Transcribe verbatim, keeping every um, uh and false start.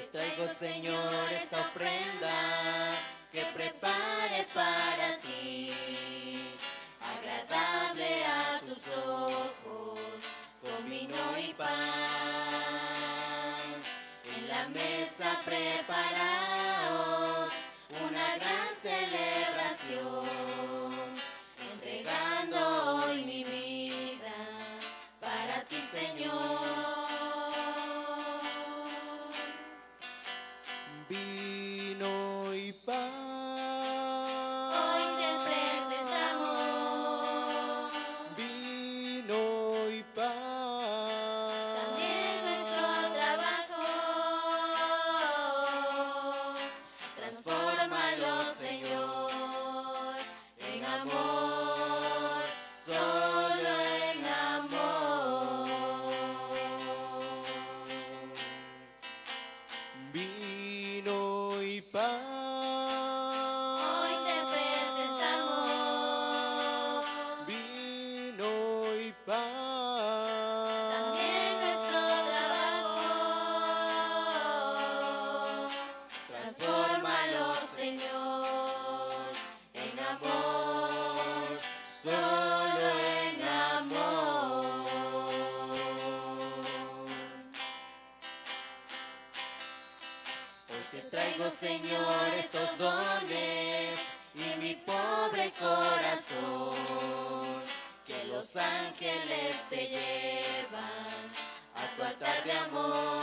Traigo, Señor, esta ofrenda que prepare para ti, agradable a tus ojos, con vino y pan. En la mesa preparaos una gran celebración, entregando hoy mi vida para ti, Señor. Vino y pan. Hoy te presentamos Vino y pan. también nuestro trabajo. Transfórmalo, Señor, en amor, solo en amor. Vino y pan. Hoy te presentamos Vino y pan. también nuestro trabajo. Transfórmalo, Señor, en amor, solo en amor. Hoy te traigo, Señor, estos dones y mi pobre corazón, que los ángeles te llevan a tu altar de amor.